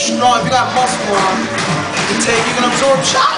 strong, if you got muscle on, you can absorb shots.